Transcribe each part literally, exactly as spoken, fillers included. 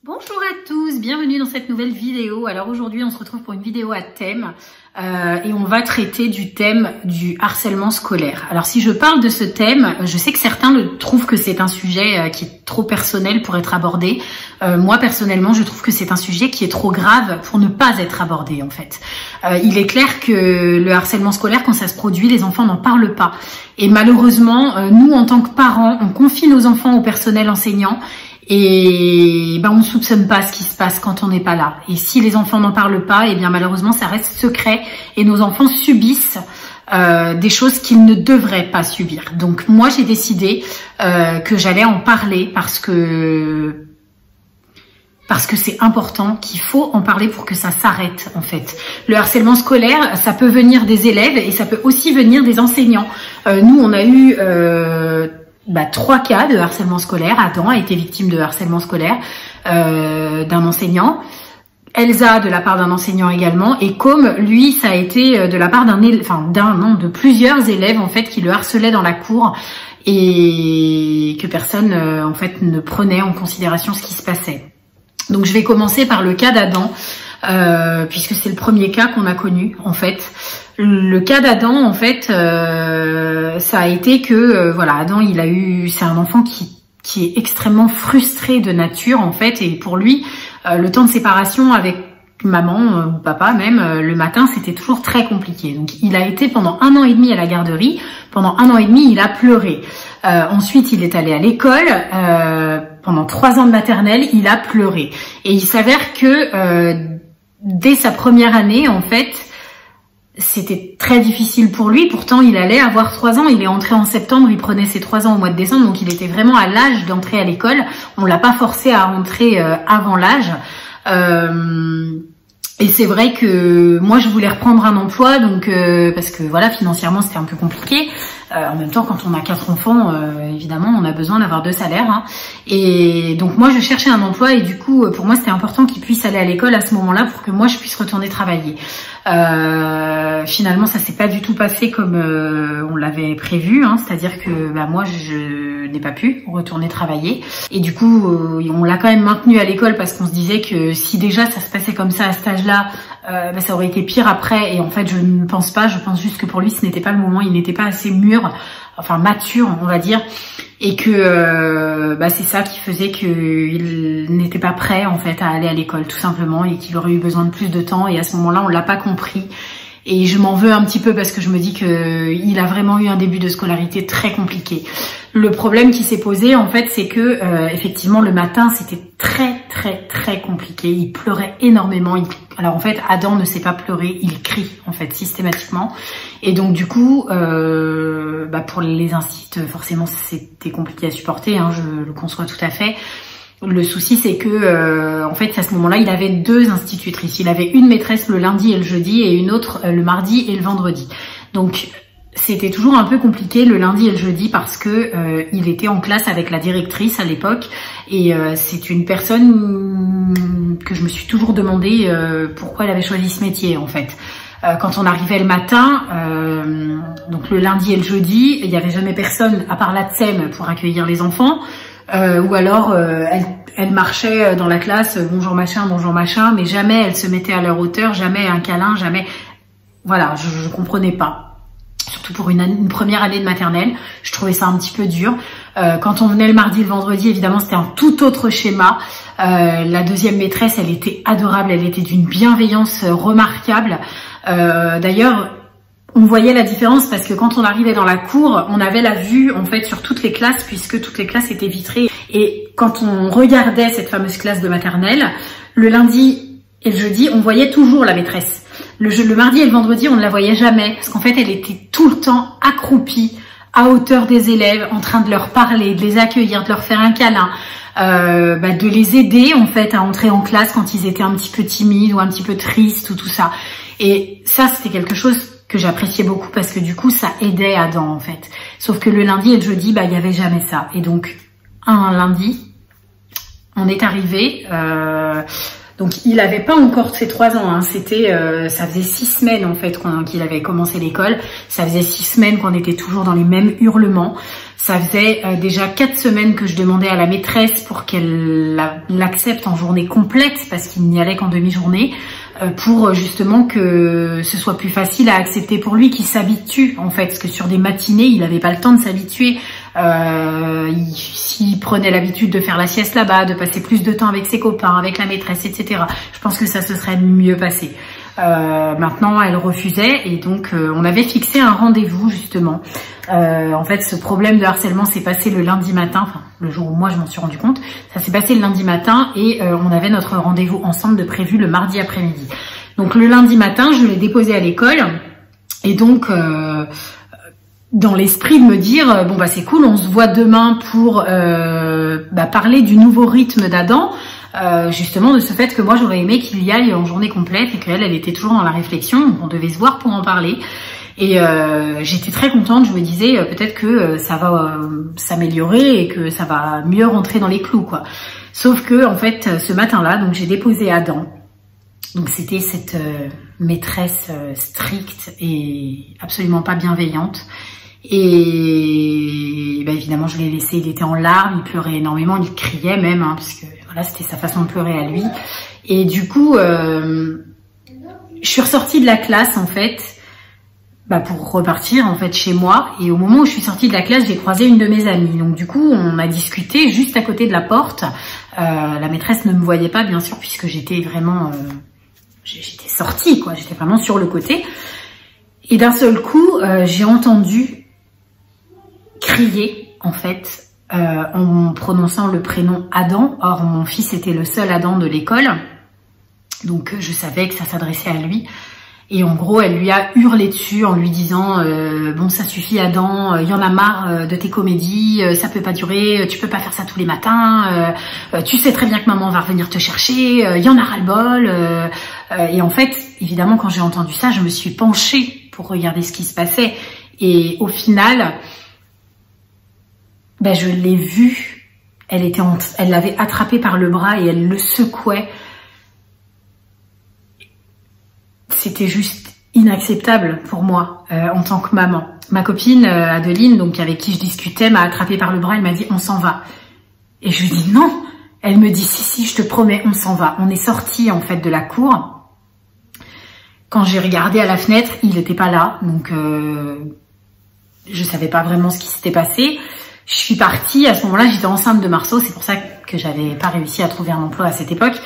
Bonjour à tous, bienvenue dans cette nouvelle vidéo. Alors aujourd'hui on se retrouve pour une vidéo à thème euh, et on va traiter du thème du harcèlement scolaire. Alors si je parle de ce thème, je sais que certains le trouvent que c'est un sujet euh, qui est trop personnel pour être abordé. Euh, moi personnellement je trouve que c'est un sujet qui est trop grave pour ne pas être abordé en fait. Euh, il est clair que le harcèlement scolaire, quand ça se produit, les enfants n'en parlent pas. Et malheureusement, euh, nous en tant que parents, on confie nos enfants au personnel enseignant. Et ben on ne soupçonne pas ce qui se passe quand on n'est pas là. Et si les enfants n'en parlent pas, et bien malheureusement ça reste secret et nos enfants subissent euh, des choses qu'ils ne devraient pas subir. Donc moi j'ai décidé euh, que j'allais en parler parce que parce que c'est important, qu'il faut en parler pour que ça s'arrête en fait. Le harcèlement scolaire, ça peut venir des élèves et ça peut aussi venir des enseignants. Euh, nous on a eu euh, Bah, trois cas de harcèlement scolaire. Adam a été victime de harcèlement scolaire euh, d'un enseignant. Elsa de la part d'un enseignant également. Et comme lui, ça a été de la part d'un, enfin d'un, non, de plusieurs élèves en fait qui le harcelaient dans la cour et que personne euh, en fait ne prenait en considération ce qui se passait. Donc je vais commencer par le cas d'Adam euh, puisque c'est le premier cas qu'on a connu en fait. Le cas d'Adam, en fait, euh, ça a été que, euh, voilà, Adam, il a eu, c'est un enfant qui qui est extrêmement frustré de nature, en fait, et pour lui, euh, le temps de séparation avec maman euh, ou papa même, euh, le matin, c'était toujours très compliqué. Donc, il a été pendant un an et demi à la garderie. Pendant un an et demi, il a pleuré. Euh, ensuite, il est allé à l'école. Euh, pendant trois ans de maternelle, il a pleuré. Et il s'avère que euh, dès sa première année, en fait, c'était très difficile pour lui, pourtant il allait avoir trois ans, il est entré en septembre, il prenait ses trois ans au mois de décembre, donc il était vraiment à l'âge d'entrer à l'école. On l'a pas forcé à rentrer euh, avant l'âge. Euh, et c'est vrai que moi je voulais reprendre un emploi, donc euh, parce que voilà, financièrement c'était un peu compliqué. Euh, en même temps, quand on a quatre enfants, euh, évidemment, on a besoin d'avoir deux salaires. Hein. Et donc moi, je cherchais un emploi et du coup, pour moi, c'était important qu'il puisse aller à l'école à ce moment-là pour que moi, je puisse retourner travailler. Euh, finalement, ça s'est pas du tout passé comme euh, on l'avait prévu. Hein. C'est-à-dire que bah, moi, je n'ai pas pu retourner travailler. Et du coup, euh, on l'a quand même maintenu à l'école parce qu'on se disait que si déjà ça se passait comme ça à cet âge-là, Euh, bah, ça aurait été pire après. Et en fait je ne pense pas, je pense juste que pour lui ce n'était pas le moment, il n'était pas assez mûr, enfin mature on va dire, et que euh, bah, c'est ça qui faisait qu'il n'était pas prêt en fait à aller à l'école tout simplement, et qu'il aurait eu besoin de plus de temps. Et à ce moment-là on l'a pas compris. Et je m'en veux un petit peu parce que je me dis que il a vraiment eu un début de scolarité très compliqué. Le problème qui s'est posé en fait, c'est que euh, effectivement le matin c'était très très très compliqué. Il pleurait énormément. Il... Alors en fait Adam ne sait pas pleurer, il crie en fait systématiquement. Et donc du coup, euh, bah, pour les instituts forcément c'était compliqué à supporter. Hein, je le conçois tout à fait. Le souci, c'est que, euh, en fait, à ce moment-là, il avait deux institutrices. Il avait une maîtresse le lundi et le jeudi et une autre euh, le mardi et le vendredi. Donc, c'était toujours un peu compliqué le lundi et le jeudi parce que euh, il était en classe avec la directrice à l'époque. Et euh, c'est une personne que je me suis toujours demandé euh, pourquoi elle avait choisi ce métier, en fait. Euh, quand on arrivait le matin, euh, donc le lundi et le jeudi, il n'y avait jamais personne à part la T S E M pour accueillir les enfants. Euh, ou alors euh, elle, elle marchait dans la classe, euh, bonjour machin, bonjour machin, mais jamais elle se mettait à leur hauteur, jamais un câlin, jamais... Voilà, je, je comprenais pas. Surtout pour une, une première année de maternelle, je trouvais ça un petit peu dur. Euh, quand on venait le mardi et le vendredi, évidemment, c'était un tout autre schéma. Euh, la deuxième maîtresse, elle était adorable, elle était d'une bienveillance remarquable. Euh, D'ailleurs... On voyait la différence parce que quand on arrivait dans la cour, on avait la vue en fait sur toutes les classes puisque toutes les classes étaient vitrées. Et quand on regardait cette fameuse classe de maternelle, le lundi et le jeudi, on voyait toujours la maîtresse. Le, le mardi et le vendredi, on ne la voyait jamais parce qu'en fait, elle était tout le temps accroupie à hauteur des élèves, en train de leur parler, de les accueillir, de leur faire un câlin, euh, bah, de les aider en fait à entrer en classe quand ils étaient un petit peu timides ou un petit peu tristes ou tout ça. Et ça, c'était quelque chose que j'appréciais beaucoup parce que du coup ça aidait Adam en fait. Sauf que le lundi et le jeudi, bah il y avait jamais ça. Et donc un lundi, on est arrivé, euh, donc il avait pas encore ses trois ans. Hein, C'était, euh, ça faisait six semaines en fait qu'il avait commencé l'école. Ça faisait six semaines qu'on était toujours dans les mêmes hurlements. Ça faisait euh, déjà quatre semaines que je demandais à la maîtresse pour qu'elle l'accepte en journée complète, parce qu'il n'y allait qu'en demi-journée, euh, pour justement que ce soit plus facile à accepter pour lui, qu'il s'habitue en fait, parce que sur des matinées, il n'avait pas le temps de s'habituer. Euh, S'il prenait l'habitude de faire la sieste là-bas, de passer plus de temps avec ses copains, avec la maîtresse, et cetera, je pense que ça se serait mieux passé. Euh, maintenant, elle refusait et donc euh, on avait fixé un rendez-vous justement. Euh, en fait, ce problème de harcèlement s'est passé le lundi matin, enfin le jour où moi je m'en suis rendu compte. Ça s'est passé le lundi matin et euh, on avait notre rendez-vous ensemble de prévu le mardi après-midi. Donc le lundi matin, je l'ai déposé à l'école et donc euh, dans l'esprit de me dire bon bah c'est cool, on se voit demain pour euh, bah, parler du nouveau rythme d'Adam. Euh, justement de ce fait que moi j'aurais aimé qu'il y aille en journée complète et qu'elle elle était toujours dans la réflexion, donc on devait se voir pour en parler et euh, j'étais très contente, je me disais euh, peut-être que euh, ça va euh, s'améliorer et que ça va mieux rentrer dans les clous quoi. Sauf que en fait ce matin-là, donc j'ai déposé Adam, donc c'était cette euh, maîtresse euh, stricte et absolument pas bienveillante. Et ben évidemment je l'ai laissé, il était en larmes, il pleurait énormément, il criait même, hein, parce que voilà c'était sa façon de pleurer à lui. Et du coup, euh, je suis ressortie de la classe en fait, bah, pour repartir en fait chez moi. Et au moment où je suis sortie de la classe, j'ai croisé une de mes amies. Donc du coup, on a discuté juste à côté de la porte. Euh, la maîtresse ne me voyait pas bien sûr puisque j'étais vraiment, euh, j'étais sortie quoi, j'étais vraiment sur le côté. Et d'un seul coup, euh, j'ai entendu crier en fait euh, en prononçant le prénom Adam. Or mon fils était le seul Adam de l'école, donc je savais que ça s'adressait à lui. Et en gros elle lui a hurlé dessus en lui disant euh, bon ça suffit Adam, il y en a marre de tes comédies, ça peut pas durer, tu peux pas faire ça tous les matins, euh, tu sais très bien que maman va revenir te chercher, il y en a ras le bol. Euh, et en fait évidemment quand j'ai entendu ça, je me suis penchée pour regarder ce qui se passait et au final ben je l'ai vue, elle était, en, elle l'avait attrapé par le bras et elle le secouait. C'était juste inacceptable pour moi euh, en tant que maman. Ma copine euh, Adeline, donc avec qui je discutais, m'a attrapé par le bras, elle m'a dit on s'en va. Et je lui dis non. Elle me dit si si, je te promets, on s'en va. On est sortis en fait de la cour. Quand j'ai regardé à la fenêtre, il n'était pas là, donc euh, je savais pas vraiment ce qui s'était passé. Je suis partie, à ce moment-là, j'étais enceinte de Marceau, c'est pour ça que j'avais pas réussi à trouver un emploi à cette époque.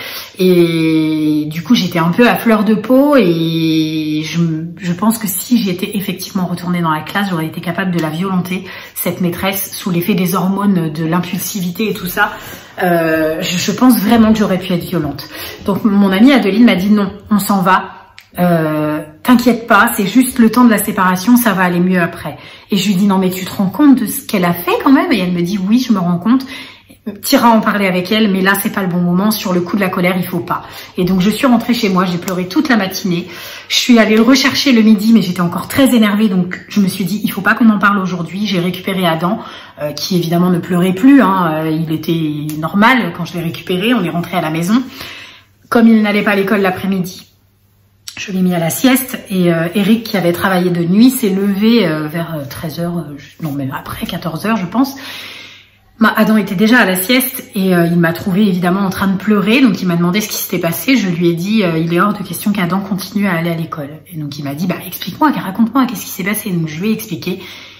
Et du coup, j'étais un peu à fleur de peau et je, je pense que si j'étais effectivement retournée dans la classe, j'aurais été capable de la violenter, cette maîtresse, sous l'effet des hormones, de l'impulsivité et tout ça. Euh, je, je pense vraiment que j'aurais pu être violente. Donc mon amie Adeline m'a dit non, on s'en va. Euh, t'inquiète pas, c'est juste le temps de la séparation, ça va aller mieux après. Et je lui dis non mais tu te rends compte de ce qu'elle a fait quand même? Et elle me dit oui, je me rends compte. T'iras en parler avec elle, mais là c'est pas le bon moment, sur le coup de la colère il faut pas. Et donc je suis rentrée chez moi, j'ai pleuré toute la matinée. Je suis allée le rechercher le midi, mais j'étais encore très énervée, donc je me suis dit il faut pas qu'on en parle aujourd'hui. J'ai récupéré Adam, euh, qui évidemment ne pleurait plus, hein. Euh, il était normal quand je l'ai récupéré. On est rentré à la maison. Comme il n'allait pas à l'école l'après-midi, je l'ai mis à la sieste et euh, Eric qui avait travaillé de nuit s'est levé euh, vers treize heures, euh, non même après quatorze heures je pense. Ma Adam était déjà à la sieste et euh, il m'a trouvé évidemment en train de pleurer, donc il m'a demandé ce qui s'était passé. Je lui ai dit euh, il est hors de question qu'Adam continue à aller à l'école. Et donc il m'a dit bah explique-moi, raconte-moi qu'est-ce qui s'est passé. Donc je lui ai expliqué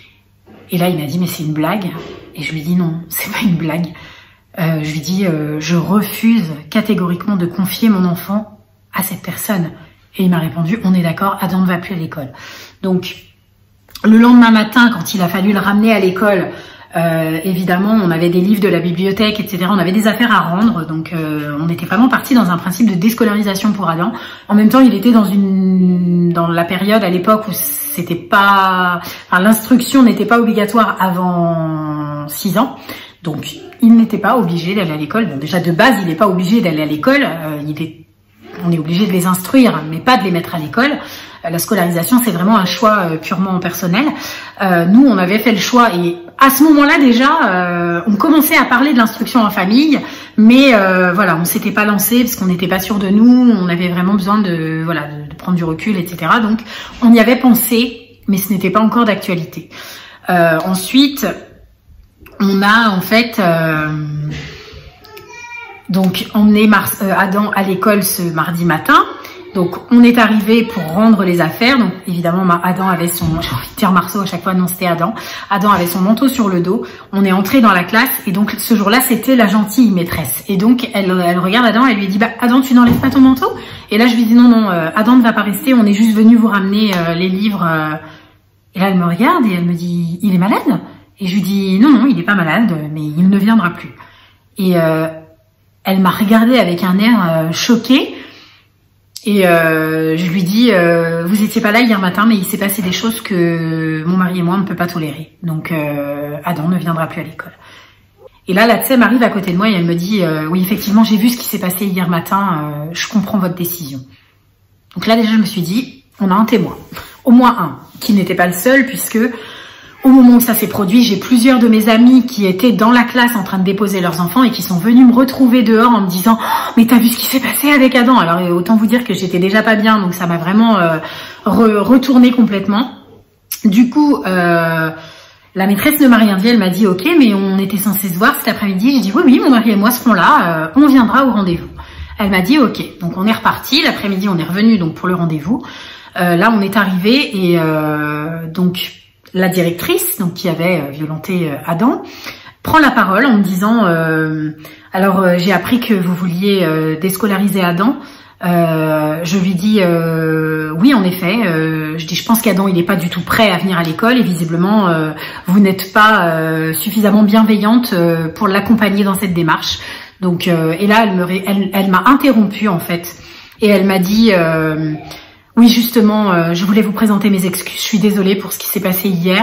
et là il m'a dit mais c'est une blague. Et je lui ai dit non, c'est pas une blague. Euh, je lui ai dit euh, je refuse catégoriquement de confier mon enfant à cette personne. Et il m'a répondu, on est d'accord, Adam ne va plus à l'école. Donc, le lendemain matin, quand il a fallu le ramener à l'école, euh, évidemment, on avait des livres de la bibliothèque, et cetera. On avait des affaires à rendre, donc euh, on était vraiment parti dans un principe de déscolarisation pour Adam. En même temps, il était dans une dans la période à l'époque où c'était pas, enfin, l'instruction n'était pas obligatoire avant six ans. Donc, il n'était pas obligé d'aller à l'école. Bon, déjà de base, il n'est pas obligé d'aller à l'école. Euh, il est On est obligé de les instruire, mais pas de les mettre à l'école. La scolarisation, c'est vraiment un choix purement personnel. Euh, nous, on avait fait le choix et à ce moment-là déjà, euh, on commençait à parler de l'instruction en famille, mais euh, voilà, on s'était pas lancé parce qu'on n'était pas sûr de nous. On avait vraiment besoin de voilà de, de prendre du recul, et cetera. Donc, on y avait pensé, mais ce n'était pas encore d'actualité. Euh, ensuite, on a en fait euh, donc emmené Mar euh, Adam à l'école ce mardi matin. Donc on est arrivé pour rendre les affaires. Donc évidemment Adam avait son, j'ai envie de dire Marceau à chaque fois, non c'était Adam. Adam avait son manteau sur le dos. On est entré dans la classe et donc ce jour-là c'était la gentille maîtresse. Et donc elle, elle regarde Adam, elle lui dit bah Adam tu n'enlèves pas ton manteau? Et là je lui dis non non euh, Adam ne va pas rester, on est juste venu vous ramener euh, les livres. Euh... Et là elle me regarde et elle me dit il est malade? Et je lui dis non non il est pas malade mais il ne viendra plus. Et euh, elle m'a regardé avec un air euh, choqué. Et euh, je lui dis, euh, vous étiez pas là hier matin, mais il s'est passé des choses que mon mari et moi on ne peut pas tolérer. Donc euh, Adam ne viendra plus à l'école. Et là, la Tsem arrive à côté de moi et elle me dit, euh, oui effectivement j'ai vu ce qui s'est passé hier matin, euh, je comprends votre décision. Donc là déjà je me suis dit, on a un témoin, au moins un, qui n'était pas le seul puisque au moment où ça s'est produit, j'ai plusieurs de mes amis qui étaient dans la classe en train de déposer leurs enfants et qui sont venus me retrouver dehors en me disant oh, « Mais t'as vu ce qui s'est passé avec Adam ?» Alors autant vous dire que j'étais déjà pas bien, donc ça m'a vraiment euh, re retourné complètement. Du coup, euh, la maîtresse ne m'a rien dit, elle m'a dit « Ok, mais on était censé se voir cet après-midi. » J'ai dit « Oui, oui, mon mari et moi serons là, euh, on viendra au rendez-vous. » Elle m'a dit « Ok. » Donc on est reparti, l'après-midi on est revenu donc pour le rendez-vous. Euh, là on est arrivé et euh, donc... la directrice, donc qui avait euh, violenté euh, Adam, prend la parole en me disant euh, alors euh, j'ai appris que vous vouliez euh, déscolariser Adam. Euh, je lui dis euh, oui en effet. Euh, je dis je pense qu'Adam il n'est pas du tout prêt à venir à l'école et visiblement euh, vous n'êtes pas euh, suffisamment bienveillante euh, pour l'accompagner dans cette démarche. Donc euh, et là elle me elle, elle m'a interrompue en fait et elle m'a dit euh, oui, justement, euh, je voulais vous présenter mes excuses. Je suis désolée pour ce qui s'est passé hier.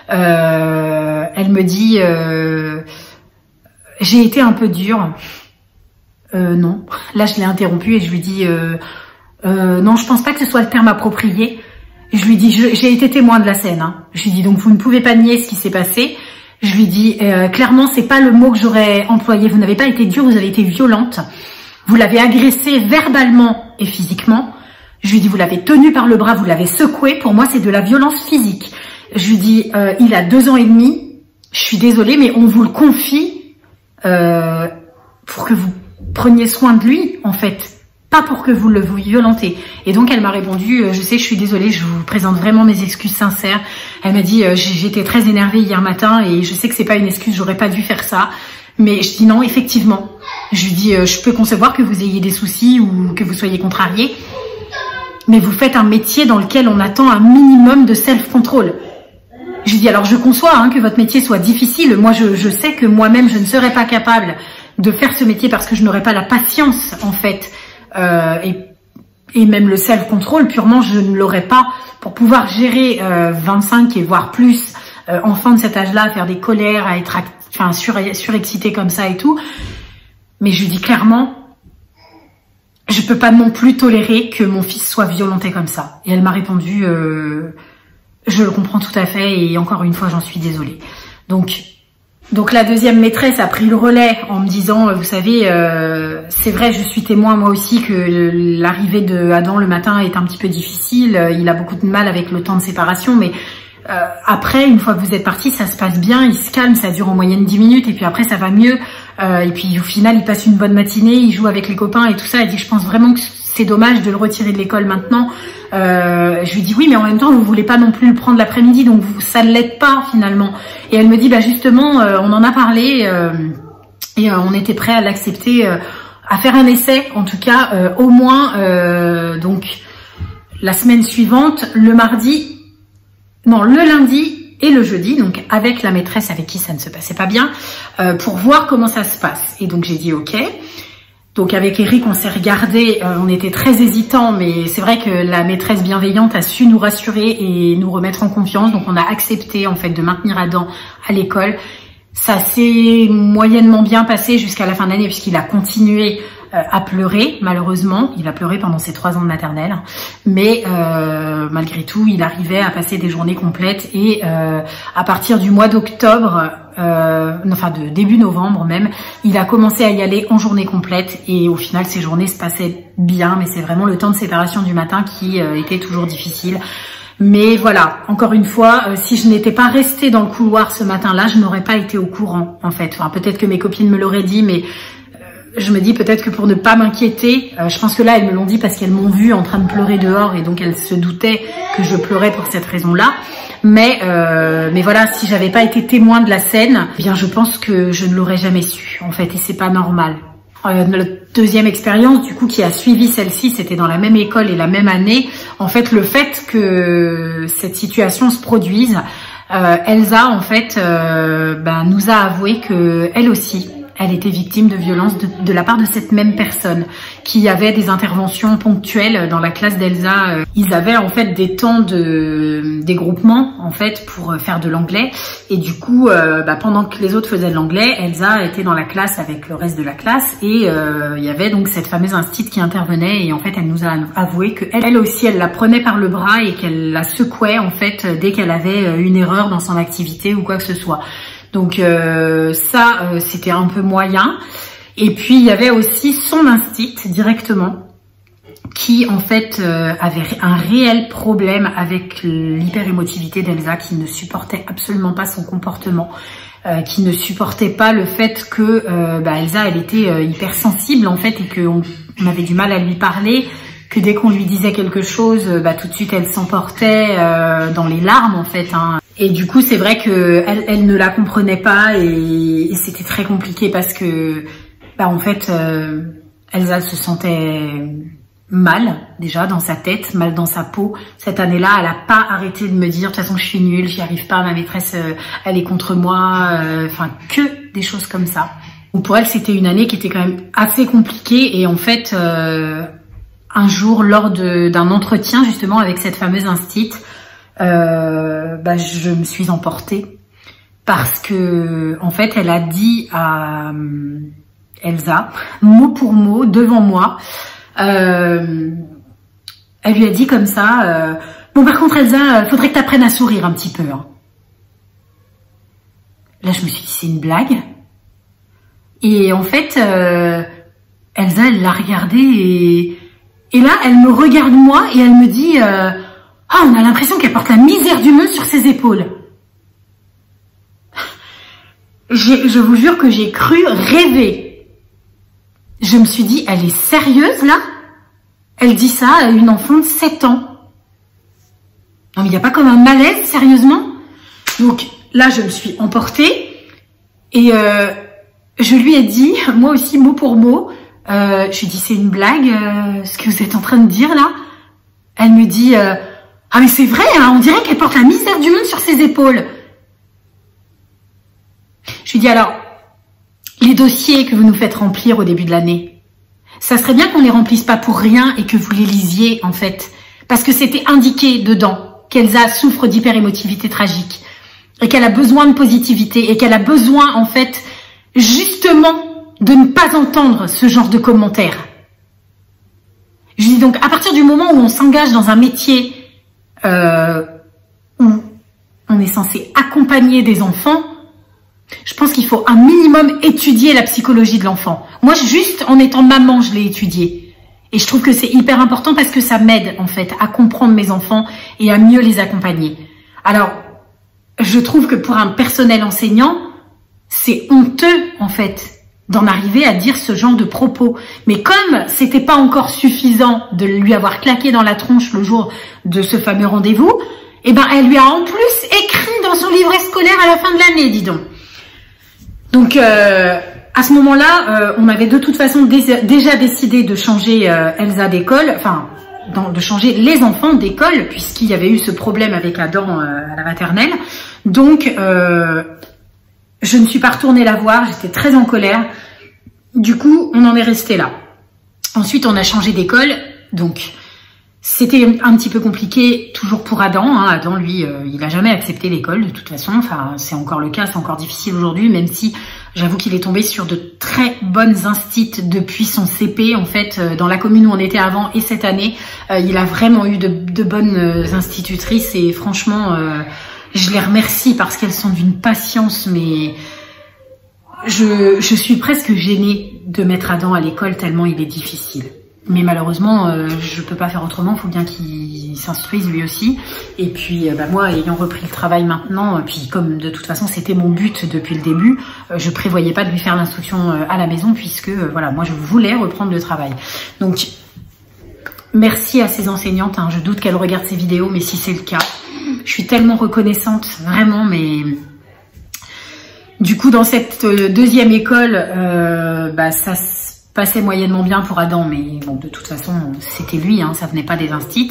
Euh, elle me dit, euh, j'ai été un peu dure. Euh, non. Là, je l'ai interrompue et je lui dis, euh, euh, non, je pense pas que ce soit le terme approprié. Je lui dis, j'ai été témoin de la scène. Hein. Je lui dis, donc vous ne pouvez pas nier ce qui s'est passé. Je lui dis, euh, clairement, c'est pas le mot que j'aurais employé. Vous n'avez pas été dure, vous avez été violente. Vous l'avez agressé verbalement et physiquement. Je lui dis, vous l'avez tenu par le bras, vous l'avez secoué. Pour moi, c'est de la violence physique. Je lui dis, euh, il a deux ans et demi. Je suis désolée, mais on vous le confie euh, pour que vous preniez soin de lui, en fait. Pas pour que vous le violentez. Et donc, elle m'a répondu, euh, je sais, je suis désolée, je vous présente vraiment mes excuses sincères. Elle m'a dit, euh, j'étais très énervée hier matin et je sais que c'est pas une excuse, j'aurais pas dû faire ça. Mais je dis non, effectivement. Je lui dis, euh, je peux concevoir que vous ayez des soucis ou que vous soyez contrarié. Mais vous faites un métier dans lequel on attend un minimum de self-control. Je lui dis, alors je conçois hein, que votre métier soit difficile. Moi, je, je sais que moi-même, je ne serais pas capable de faire ce métier parce que je n'aurais pas la patience, en fait. Euh, et, et même le self-control, purement, je ne l'aurais pas pour pouvoir gérer euh, vingt-cinq et voire plus euh, enfants de cet âge-là, à faire des colères, à être enfin, sur, surexcité comme ça et tout. Mais je lui dis clairement... je peux pas non plus tolérer que mon fils soit violenté comme ça. Et elle m'a répondu, euh, je le comprends tout à fait et encore une fois, j'en suis désolée. Donc, donc la deuxième maîtresse a pris le relais en me disant, vous savez, euh, c'est vrai, je suis témoin moi aussi que l'arrivée de Adam le matin est un petit peu difficile. Il a beaucoup de mal avec le temps de séparation, mais euh, après, une fois que vous êtes partis, ça se passe bien, il se calme, ça dure en moyenne dix minutes et puis après ça va mieux. Euh, et puis au final, il passe une bonne matinée, il joue avec les copains et tout ça. Elle dit, je pense vraiment que c'est dommage de le retirer de l'école maintenant. Euh, je lui dis oui, mais en même temps, vous voulez pas non plus le prendre l'après-midi, donc vous, ça ne l'aide pas finalement. Et elle me dit, bah justement, euh, on en a parlé euh, et euh, on était prêt à l'accepter, euh, à faire un essai, en tout cas, euh, au moins, euh, donc la semaine suivante, le mardi, non, le lundi. Et le jeudi, donc avec la maîtresse avec qui ça ne se passait pas bien, euh, pour voir comment ça se passe. Et donc j'ai dit ok. Donc avec Eric, on s'est regardé, euh, on était très hésitants, mais c'est vrai que la maîtresse bienveillante a su nous rassurer et nous remettre en confiance. Donc on a accepté en fait de maintenir Adam à l'école. Ça s'est moyennement bien passé jusqu'à la fin de l'année puisqu'il a continué euh, a pleuré, malheureusement. Il a pleuré pendant ses trois ans de maternelle. Mais euh, malgré tout, il arrivait à passer des journées complètes. Et euh, à partir du mois d'octobre, euh, enfin de début novembre même, il a commencé à y aller en journée complète. Et au final, ces journées se passaient bien. Mais c'est vraiment le temps de séparation du matin qui euh, était toujours difficile. Mais voilà, encore une fois, euh, si je n'étais pas restée dans le couloir ce matin-là, je n'aurais pas été au courant, en fait. Enfin, peut-être que mes copines me l'auraient dit, mais euh, je me dis peut-être que pour ne pas m'inquiéter, euh, je pense que là, elles me l'ont dit parce qu'elles m'ont vue en train de pleurer dehors et donc elles se doutaient que je pleurais pour cette raison-là. Mais euh, mais voilà, si j'avais pas été témoin de la scène, eh bien, je pense que je ne l'aurais jamais su, en fait, et c'est pas normal. Euh, la deuxième expérience, du coup, qui a suivi celle-ci, c'était dans la même école et la même année. En fait, le fait que cette situation se produise, euh, Elsa, en fait, euh, ben, nous a avoué que elle aussi, elle était victime de violences de, de la part de cette même personne, qui avait des interventions ponctuelles dans la classe d'Elsa. Ils avaient en fait des temps de dégroupement en fait pour faire de l'anglais, et du coup, euh, bah, pendant que les autres faisaient de l'anglais, Elsa était dans la classe avec le reste de la classe, et euh, il y avait donc cette fameuse instite qui intervenait, et en fait, elle nous a avoué que elle, elle aussi, elle la prenait par le bras et qu'elle la secouait en fait dès qu'elle avait une erreur dans son activité ou quoi que ce soit. Donc euh, ça, euh, c'était un peu moyen. Et puis, il y avait aussi son instit directement, qui en fait euh, avait un réel problème avec l'hyperémotivité d'Elsa, qui ne supportait absolument pas son comportement, euh, qui ne supportait pas le fait que euh, bah, Elsa, elle était euh, hypersensible en fait, et qu'on on avait du mal à lui parler, que dès qu'on lui disait quelque chose, bah, tout de suite elle s'emportait euh, dans les larmes en fait, hein. Et du coup, c'est vrai que elle, elle ne la comprenait pas, et, et c'était très compliqué parce que, bah, en fait, euh, Elsa se sentait mal déjà dans sa tête, mal dans sa peau. Cette année-là, elle a pas arrêté de me dire, de toute façon, je suis nulle, j'y arrive pas, ma maîtresse, euh, elle est contre moi, enfin, euh, que des choses comme ça. Donc pour elle, c'était une année qui était quand même assez compliquée, et en fait, euh, un jour, lors d'un entretien justement avec cette fameuse instite, Euh, bah, je me suis emportée parce que en fait elle a dit à euh, Elsa, mot pour mot, devant moi, euh, elle lui a dit comme ça, euh, bon par contre Elsa, faudrait que tu apprennes à sourire un petit peu, hein. Là je me suis dit c'est une blague, et en fait euh, Elsa, elle l'a regardée, et, et là elle me regarde moi et elle me dit euh, ah, on a l'impression qu'elle porte la misère du monde sur ses épaules. Je vous jure que j'ai cru rêver. Je me suis dit, elle est sérieuse là? Elle dit ça à une enfant de sept ans. Non mais il n'y a pas comme un malaise, sérieusement? Donc là, je me suis emportée, et euh, je lui ai dit, moi aussi mot pour mot, euh, je lui ai dit, c'est une blague euh, ce que vous êtes en train de dire là? Elle me dit... Euh, ah mais c'est vrai, hein, on dirait qu'elle porte la misère du monde sur ses épaules. Je lui dis alors, les dossiers que vous nous faites remplir au début de l'année, ça serait bien qu'on les remplisse pas pour rien et que vous les lisiez en fait. Parce que c'était indiqué dedans qu'Elsa souffre d'hyperémotivité tragique et qu'elle a besoin de positivité et qu'elle a besoin en fait justement de ne pas entendre ce genre de commentaires. Je dis donc, à partir du moment où on s'engage dans un métier Euh, où on est censé accompagner des enfants, je pense qu'il faut un minimum étudier la psychologie de l'enfant. Moi, juste en étant maman, je l'ai étudié. Et je trouve que c'est hyper important parce que ça m'aide, en fait, à comprendre mes enfants et à mieux les accompagner. Alors, je trouve que pour un personnel enseignant, c'est honteux, en fait, d'en arriver à dire ce genre de propos. Mais comme c'était pas encore suffisant de lui avoir claqué dans la tronche le jour de ce fameux rendez-vous, eh ben elle lui a en plus écrit dans son livret scolaire à la fin de l'année, dis donc. Donc euh, à ce moment-là, euh, on avait de toute façon déjà décidé de changer euh, Elsa d'école, enfin dans, de changer les enfants d'école, puisqu'il y avait eu ce problème avec Adam euh, à la maternelle. Donc euh, je ne suis pas retournée la voir, j'étais très en colère. Du coup, on en est resté là. Ensuite, on a changé d'école, donc c'était un petit peu compliqué, toujours pour Adam. Hein. Adam, lui, euh, il a jamais accepté l'école de toute façon. Enfin, c'est encore le cas, c'est encore difficile aujourd'hui, même si J'avoue qu'il est tombé sur de très bonnes instits depuis son C P, en fait, dans la commune où on était avant et cette année. Euh, il a vraiment eu de, de bonnes institutrices et franchement, euh, je les remercie parce qu'elles sont d'une patience, mais je, je suis presque gênée de mettre Adam à l'école tellement il est difficile. Mais malheureusement, euh, je peux pas faire autrement, il faut bien qu'il s'instruise lui aussi. Et puis, euh, bah, moi, ayant repris le travail maintenant, euh, puis comme de toute façon c'était mon but depuis le début, euh, je prévoyais pas de lui faire l'instruction euh, à la maison puisque, euh, voilà, moi je voulais reprendre le travail. Donc, merci à ces enseignantes, hein, je doute qu'elles regardent ces vidéos, mais si c'est le cas, je suis tellement reconnaissante, vraiment, mais... Du coup, dans cette deuxième école, euh, bah, ça passait moyennement bien pour Adam, mais bon, de toute façon, c'était lui, hein, ça venait pas des instits.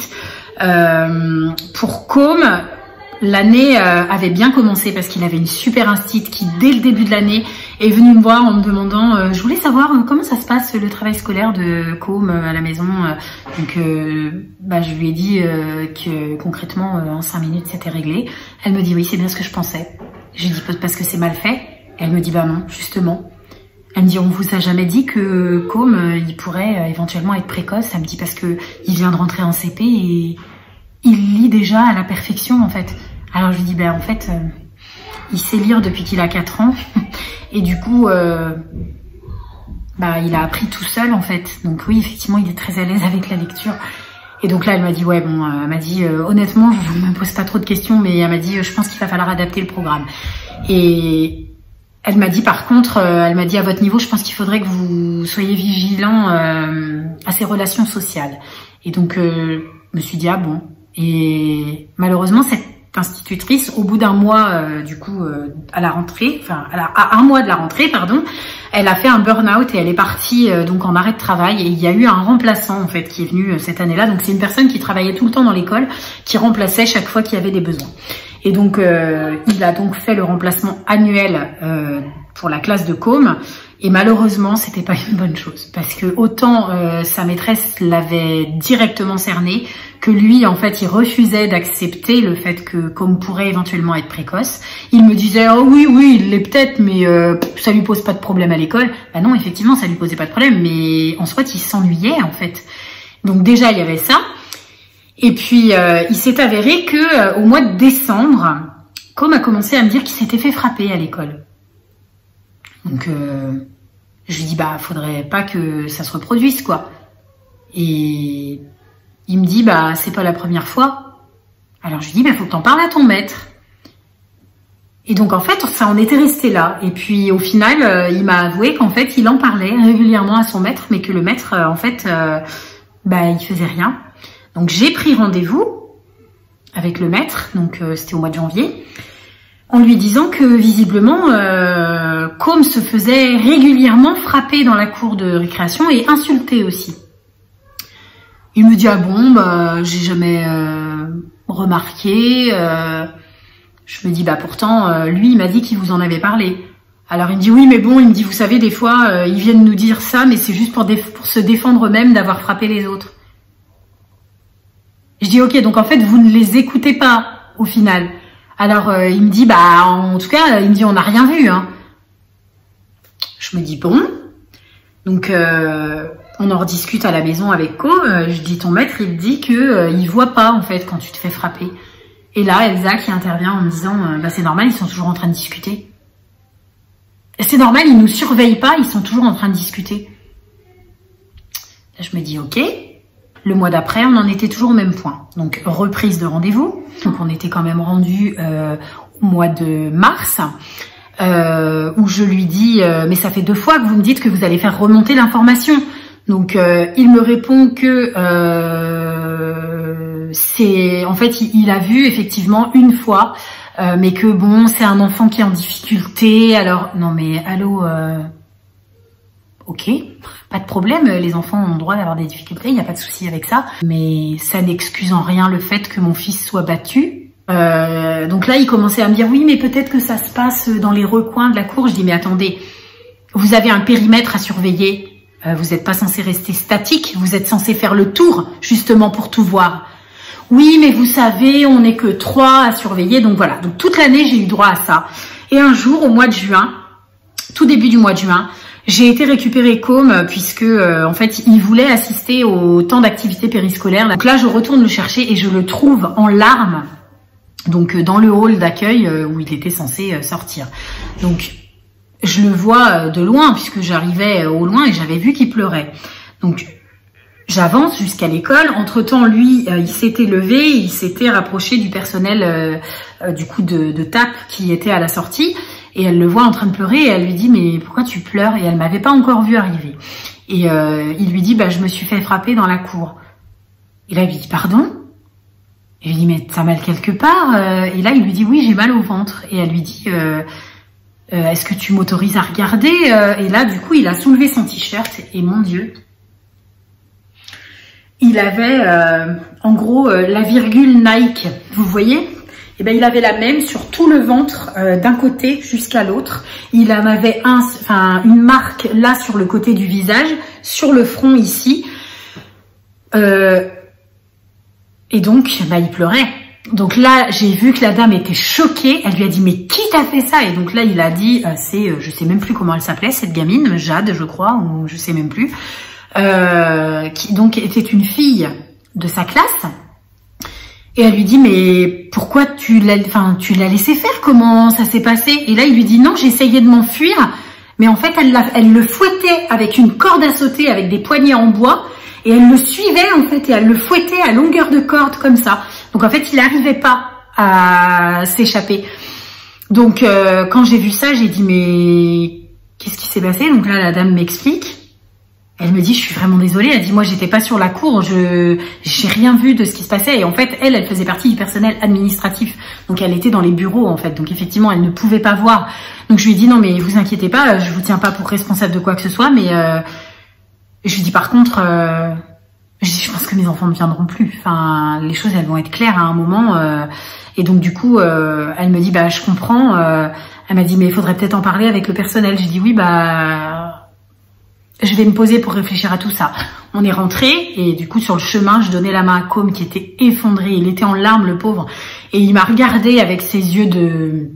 Euh, pour Com, l'année euh, avait bien commencé parce qu'il avait une super instit qui, dès le début de l'année, est venue me voir en me demandant, euh, je voulais savoir euh, comment ça se passe le travail scolaire de Com euh, à la maison. Euh, donc, euh, bah, je lui ai dit euh, que concrètement, euh, en cinq minutes, c'était réglé. Elle me dit, oui, c'est bien ce que je pensais. Je lui dis, parce que c'est mal fait. Elle me dit, bah non, justement. Elle me dit, on vous a jamais dit que Com, euh, il pourrait euh, éventuellement être précoce. Elle me dit, parce que il vient de rentrer en C P et il lit déjà à la perfection, en fait. Alors je lui dis, ben en fait, euh, il sait lire depuis qu'il a quatre ans. Et du coup, euh, bah, il a appris tout seul, en fait. Donc oui, effectivement, il est très à l'aise avec la lecture. Et donc là, elle m'a dit, ouais, bon, euh, elle m'a dit, euh, honnêtement, je ne me pose pas trop de questions, mais elle m'a dit, euh, je pense qu'il va falloir adapter le programme. Et elle m'a dit, par contre, euh, elle m'a dit, à votre niveau, je pense qu'il faudrait que vous soyez vigilant euh, à ses relations sociales. Et donc, euh, je me suis dit, ah bon. Et malheureusement, cette institutrice, au bout d'un mois, euh, du coup, euh, à la rentrée, enfin, à, la, à un mois de la rentrée, pardon, elle a fait un burn-out et elle est partie euh, donc en arrêt de travail. Et il y a eu un remplaçant, en fait, qui est venu euh, cette année-là. Donc, c'est une personne qui travaillait tout le temps dans l'école, qui remplaçait chaque fois qu'il y avait des besoins. Et donc, euh, il a donc fait le remplacement annuel euh, pour la classe de Com. Et malheureusement, c'était pas une bonne chose. Parce que autant euh, sa maîtresse l'avait directement cerné, que lui, en fait, il refusait d'accepter le fait que Com pourrait éventuellement être précoce. Il me disait, oh oui, oui, il l'est peut-être, mais euh, ça lui pose pas de problème à l'école. Bah non, effectivement, ça lui posait pas de problème, mais en soit, il s'ennuyait, en fait. Donc déjà, il y avait ça. Et puis, euh, il s'est avéré que euh, au mois de décembre, Com a commencé à me dire qu'il s'était fait frapper à l'école. Donc, euh, je lui dis, bah, faudrait pas que ça se reproduise, quoi. Et il me dit, bah, c'est pas la première fois. Alors, je lui dis, bah, faut que t'en parles à ton maître. Et donc, en fait, ça en était resté là. Et puis, au final, euh, il m'a avoué qu'en fait, il en parlait régulièrement à son maître, mais que le maître, euh, en fait, euh, bah, il faisait rien. Donc, j'ai pris rendez-vous avec le maître, donc euh, c'était au mois de janvier, en lui disant que visiblement, euh, Com se faisait régulièrement frapper dans la cour de récréation et insulter aussi. Il me dit, ah bon, bah, j'ai jamais euh, remarqué. Euh, je me dis, bah pourtant, euh, lui, il m'a dit qu'il vous en avait parlé. Alors il me dit, oui, mais bon, il me dit, vous savez, des fois, euh, ils viennent nous dire ça, mais c'est juste pour, pour se défendre eux-mêmes d'avoir frappé les autres. Je dis, ok, donc en fait, vous ne les écoutez pas, au final. Alors, euh, il me dit, bah, en tout cas, il me dit, on n'a rien vu, hein. Je me dis, bon. Donc, euh, on en rediscute à la maison avec Co. Euh, je dis, ton maître, il dit que euh, il voit pas, en fait, quand tu te fais frapper. Et là, Elsa qui intervient en me disant, euh, bah, c'est normal, ils sont toujours en train de discuter. C'est normal, ils nous surveillent pas, ils sont toujours en train de discuter. Là, je me dis, ok. Le mois d'après, on en était toujours au même point. Donc, reprise de rendez-vous. Donc, on était quand même rendu euh, au mois de mars, euh, où je lui dis, euh, mais ça fait deux fois que vous me dites que vous allez faire remonter l'information. Donc, euh, il me répond que euh, c'est, en fait, il, il a vu effectivement une fois, euh, mais que bon, c'est un enfant qui est en difficulté. Alors, non mais, allô, euh, ok. Pas de problème, les enfants ont le droit d'avoir des difficultés, il n'y a pas de souci avec ça. Mais ça n'excuse en rien le fait que mon fils soit battu. Euh, donc là, il commençait à me dire, oui, mais peut-être que ça se passe dans les recoins de la cour. Je dis, mais attendez, vous avez un périmètre à surveiller. Euh, vous n'êtes pas censé rester statique, vous êtes censé faire le tour, justement, pour tout voir. Oui, mais vous savez, on n'est que trois à surveiller. Donc voilà, donc toute l'année, j'ai eu droit à ça. Et un jour, au mois de juin, tout début du mois de juin. J'ai été récupérer Com puisque euh, en fait il voulait assister au temps d'activité périscolaire. Donc là je retourne le chercher et je le trouve en larmes, donc euh, dans le hall d'accueil euh, où il était censé euh, sortir. Donc je le vois euh, de loin puisque j'arrivais euh, au loin et j'avais vu qu'il pleurait. Donc j'avance jusqu'à l'école. Entre temps lui euh, il s'était levé, il s'était rapproché du personnel euh, euh, du coup de, de T A P qui était à la sortie. Et elle le voit en train de pleurer et elle lui dit « mais pourquoi tu pleures ?» Et elle m'avait pas encore vu arriver. Et euh, il lui dit bah, « je me suis fait frapper dans la cour ». Et là, il lui dit « pardon ?» Et il lui dit « mais t'as mal quelque part ?» Et là, il lui dit « oui, j'ai mal au ventre ». Et elle lui dit euh, euh, « est-ce que tu m'autorises à regarder ?» Et là, du coup, il a soulevé son t-shirt et mon Dieu, il avait euh, en gros euh, la virgule Nike, vous voyez ? Et ben il avait la même sur tout le ventre euh, d'un côté jusqu'à l'autre. Il en avait un, enfin une marque là sur le côté du visage, sur le front ici. Euh, et donc, bah, il pleurait. Donc là, j'ai vu que la dame était choquée. Elle lui a dit mais qui t'a fait ça? Et donc là, il a dit euh, c'est, euh, je sais même plus comment elle s'appelait cette gamine, Jade, je crois, ou je sais même plus, euh, qui donc était une fille de sa classe. Et elle lui dit mais pourquoi tu l'as, enfin tu l'as laissé faire, comment ça s'est passé? Et là il lui dit non, j'essayais de m'enfuir, mais en fait elle, l'a, elle le fouettait avec une corde à sauter avec des poignets en bois et elle le suivait en fait et elle le fouettait à longueur de corde comme ça. Donc en fait il n'arrivait pas à s'échapper. Donc euh, quand j'ai vu ça j'ai dit mais qu'est-ce qui s'est passé? Donc là la dame m'explique. Elle me dit, je suis vraiment désolée. Elle dit, moi, j'étais pas sur la cour, je j'ai rien vu de ce qui se passait. Et en fait, elle, elle faisait partie du personnel administratif. Donc, elle était dans les bureaux, en fait. Donc, effectivement, elle ne pouvait pas voir. Donc, je lui ai dit, non, mais vous inquiétez pas, je vous tiens pas pour responsable de quoi que ce soit. Mais euh, je lui dis, par contre, euh, je, dis, je pense que mes enfants ne viendront plus. Enfin, les choses, elles vont être claires à un moment. Euh, et donc, du coup, euh, elle me dit, bah, je comprends. Euh, elle m'a dit, mais il faudrait peut-être en parler avec le personnel. Je dis, oui, bah... je vais me poser pour réfléchir à tout ça. On est rentré et du coup sur le chemin, je donnais la main à Com qui était effondré. Il était en larmes, le pauvre. Et il m'a regardé avec ses yeux de...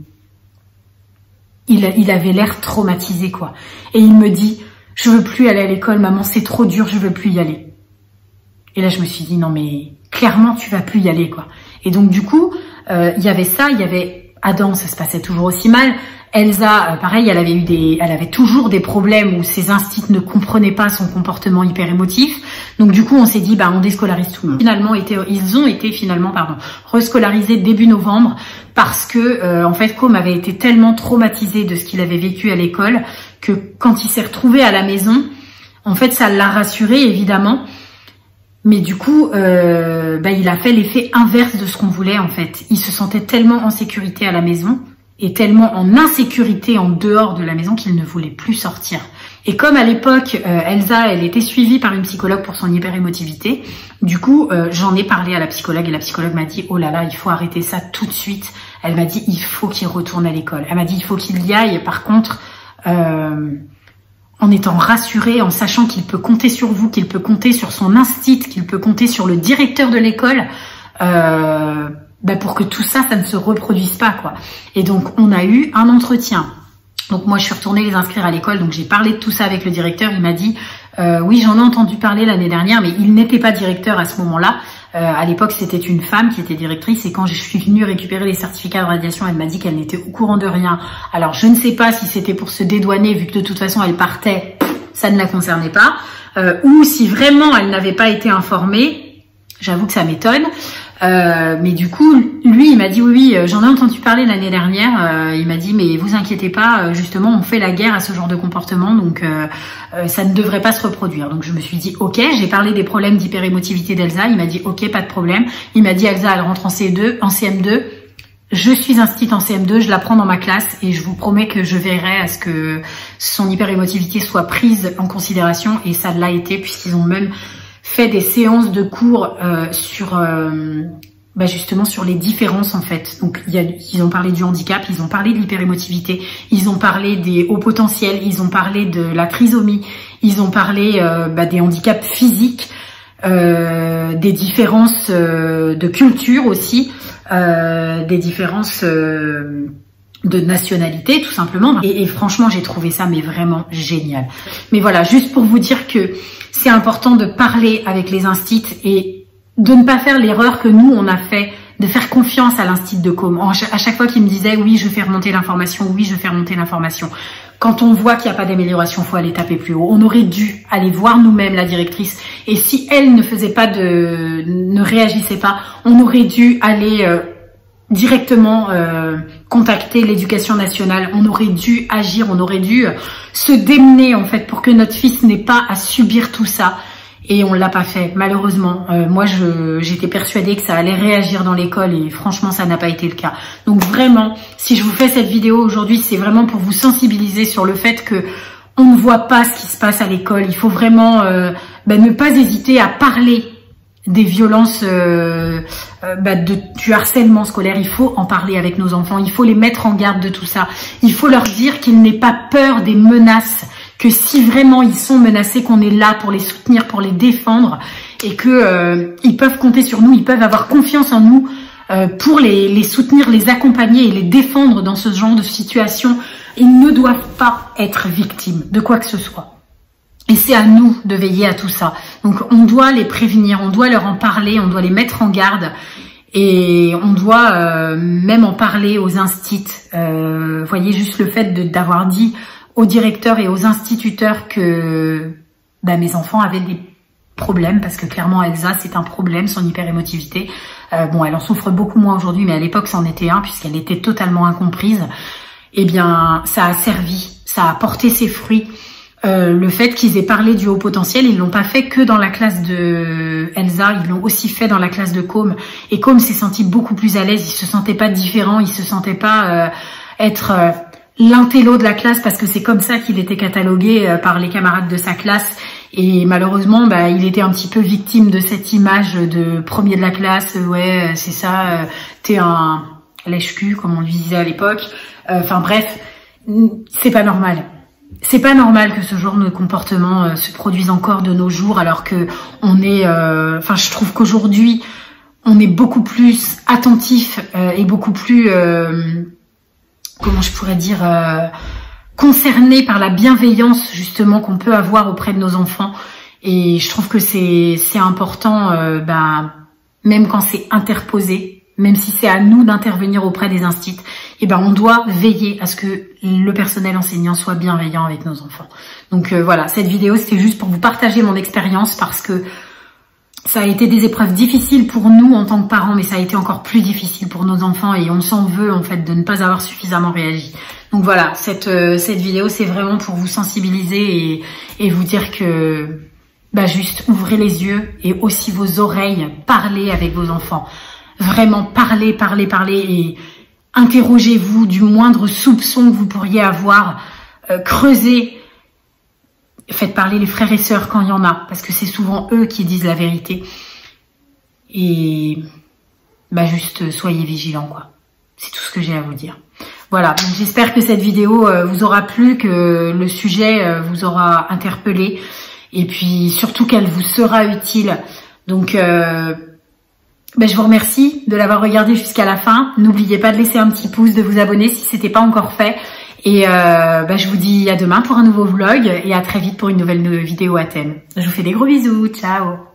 Il, il avait l'air traumatisé, quoi. Et il me dit, je veux plus aller à l'école, maman, c'est trop dur, je veux plus y aller. Et là, je me suis dit, non mais clairement, tu vas plus y aller, quoi. Et donc du coup, euh, il y avait ça, il y avait Adam, ça se passait toujours aussi mal. Elsa, euh, pareil, elle avait eu des, elle avait toujours des problèmes où ses instits ne comprenaient pas son comportement hyper émotif. Donc du coup, on s'est dit, bah, on déscolarise tout le monde. Finalement, été, ils ont été finalement, pardon, rescolarisés début novembre parce que, euh, en fait, Com avait été tellement traumatisé de ce qu'il avait vécu à l'école que quand il s'est retrouvé à la maison, en fait, ça l'a rassuré évidemment. Mais du coup, euh, bah, il a fait l'effet inverse de ce qu'on voulait en fait. Il se sentait tellement en sécurité à la maison et tellement en insécurité en dehors de la maison qu'il ne voulait plus sortir. Et comme à l'époque, euh, Elsa, elle était suivie par une psychologue pour son hyper-émotivité, du coup, euh, j'en ai parlé à la psychologue et la psychologue m'a dit « Oh là là, il faut arrêter ça tout de suite ». Elle m'a dit « Il faut qu'il retourne à l'école ». Elle m'a dit « Il faut qu'il y aille, par contre... Euh, » en étant rassuré, en sachant qu'il peut compter sur vous, qu'il peut compter sur son instit, qu'il peut compter sur le directeur de l'école, euh, bah pour que tout ça, ça ne se reproduise pas, quoi. Et donc, on a eu un entretien. Donc, moi, je suis retournée les inscrire à l'école, donc j'ai parlé de tout ça avec le directeur. Il m'a dit, euh, oui, j'en ai entendu parler l'année dernière, mais il n'était pas directeur à ce moment-là. Euh, à l'époque, c'était une femme qui était directrice et quand je suis venue récupérer les certificats de radiation, elle m'a dit qu'elle n'était au courant de rien. Alors, je ne sais pas si c'était pour se dédouaner, vu que de toute façon, elle partait, ça ne la concernait pas, euh, ou si vraiment elle n'avait pas été informée. J'avoue que ça m'étonne. Euh, mais du coup, lui, il m'a dit, oui, oui, j'en ai entendu parler l'année dernière. Euh, il m'a dit, mais vous inquiétez pas, justement, on fait la guerre à ce genre de comportement, donc euh, euh, ça ne devrait pas se reproduire. Donc je me suis dit, ok, j'ai parlé des problèmes d'hyper-émotivité d'Elsa. Il m'a dit, ok, pas de problème. Il m'a dit, Elsa, elle rentre en C deux, en C M deux. Je suis instite en C M deux, je la prends dans ma classe et je vous promets que je verrai à ce que son hyper-émotivité soit prise en considération. Et ça l'a été, puisqu'ils ont même fait des séances de cours euh, sur euh, bah justement sur les différences en fait. Donc il y a, ils ont parlé du handicap, ils ont parlé de l'hyperémotivité, ils ont parlé des hauts potentiels, ils ont parlé de la trisomie, ils ont parlé euh, bah, des handicaps physiques, euh, des différences euh, de culture aussi, euh, des différences euh, de nationalité tout simplement. Et, et franchement, j'ai trouvé ça mais vraiment génial. Mais voilà, juste pour vous dire que c'est important de parler avec les instits et de ne pas faire l'erreur que nous on a fait, de faire confiance à l'instit de Com. À chaque fois qu'il me disait oui, je fais remonter l'information, oui, je fais remonter l'information. Quand on voit qu'il n'y a pas d'amélioration, faut aller taper plus haut. On aurait dû aller voir nous-mêmes la directrice. Et si elle ne faisait pas de, ne réagissait pas, on aurait dû aller euh, directement euh, contacter l'éducation nationale. On aurait dû agir, on aurait dû euh, se démener en fait pour que notre fils n'ait pas à subir tout ça. Et on l'a pas fait, malheureusement. Euh, moi, je j'étais persuadée que ça allait réagir dans l'école et franchement, ça n'a pas été le cas. Donc vraiment, si je vous fais cette vidéo aujourd'hui, c'est vraiment pour vous sensibiliser sur le fait que on ne voit pas ce qui se passe à l'école. Il faut vraiment euh, bah, ne pas hésiter à parler des violences, euh, euh, bah, de, du harcèlement scolaire. Il faut en parler avec nos enfants. Il faut les mettre en garde de tout ça. Il faut leur dire qu'ils n'aient pas peur des menaces, que si vraiment ils sont menacés, qu'on est là pour les soutenir, pour les défendre et que euh, ils peuvent compter sur nous, ils peuvent avoir confiance en nous euh, pour les, les soutenir, les accompagner et les défendre dans ce genre de situation. Ils ne doivent pas être victimes de quoi que ce soit. Et c'est à nous de veiller à tout ça. Donc on doit les prévenir, on doit leur en parler, on doit les mettre en garde et on doit euh, même en parler aux instits. Euh, voyez, juste le fait de d'avoir dit aux directeurs et aux instituteurs que bah, mes enfants avaient des problèmes, parce que clairement Elsa c'est un problème, son hyperémotivité. Euh, bon, elle en souffre beaucoup moins aujourd'hui, mais à l'époque c'en était un puisqu'elle était totalement incomprise. Eh bien, ça a servi, ça a porté ses fruits. Euh, le fait qu'ils aient parlé du haut potentiel, ils l'ont pas fait que dans la classe de Elsa, ils l'ont aussi fait dans la classe de Com. Et Com s'est senti beaucoup plus à l'aise, il se sentait pas différent, il se sentait pas euh, être euh, l'intello de la classe, parce que c'est comme ça qu'il était catalogué euh, par les camarades de sa classe. Et malheureusement, bah, il était un petit peu victime de cette image de premier de la classe. Euh, ouais, c'est ça, euh, t'es un lèche-cul, comme on lui disait à l'époque. Enfin euh, bref, c'est pas normal. C'est pas normal que ce genre de comportement euh, se produise encore de nos jours, alors que on est, enfin, euh, je trouve qu'aujourd'hui, on est beaucoup plus attentif euh, et beaucoup plus, euh, comment je pourrais dire, euh, concerné par la bienveillance justement qu'on peut avoir auprès de nos enfants. Et je trouve que c'est c'est important, euh, bah, même quand c'est interposé, même si c'est à nous d'intervenir auprès des instits, eh ben on doit veiller à ce que le personnel enseignant soit bienveillant avec nos enfants. Donc euh, voilà, cette vidéo c'était juste pour vous partager mon expérience, parce que ça a été des épreuves difficiles pour nous en tant que parents, mais ça a été encore plus difficile pour nos enfants et on s'en veut en fait de ne pas avoir suffisamment réagi. Donc voilà, cette euh, cette vidéo c'est vraiment pour vous sensibiliser et, et vous dire que bah juste ouvrez les yeux et aussi vos oreilles, parlez avec vos enfants. Vraiment parlez, parlez, parlez et interrogez-vous du moindre soupçon que vous pourriez avoir, euh, creusez, faites parler les frères et sœurs quand il y en a, parce que c'est souvent eux qui disent la vérité. Et bah juste soyez vigilants, quoi. C'est tout ce que j'ai à vous dire. Voilà, donc j'espère que cette vidéo euh, vous aura plu, que le sujet euh, vous aura interpellé, et puis surtout qu'elle vous sera utile. Donc euh, ben, je vous remercie de l'avoir regardé jusqu'à la fin. N'oubliez pas de laisser un petit pouce, de vous abonner si ce n'était pas encore fait. Et euh, ben, je vous dis à demain pour un nouveau vlog et à très vite pour une nouvelle vidéo à thème. Je vous fais des gros bisous. Ciao.